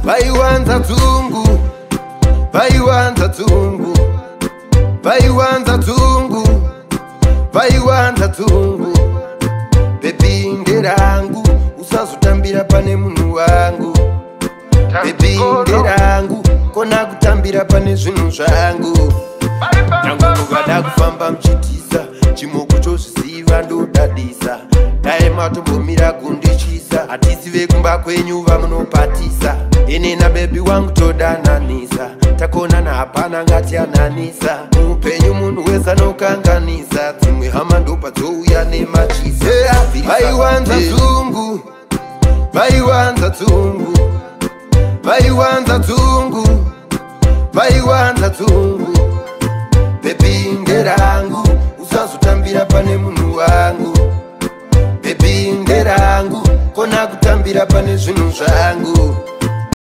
vaiwanza tungu, vaiwanza tungu, vaiwanza tungu, vaiwanza tungu. Baby ngerangu usazotambira pane munhu wangu. Baby ngerangu kona kutambira pane zvinhu zvangu. Nyangu ukada kufamba mchitisa chimoko chozviziva ndodadisa. Dai matombomira kundichisa hatisive kumba kwenyu vamunopatisa. Ini na bebi wangu todananisa takonana hapana ngatiananisa. Muupenyu munhu wese anokanganisa dzimwe hama ndopadzouya nemachisa. Vaiwanza tungu, vaiwanza tungu, vaiwanza tungu, vaiwanza tungu. Baby ngerangu usazotambira pane munhu wangu. Baby ngerangu kona kutambira pane zvinhu zvangu.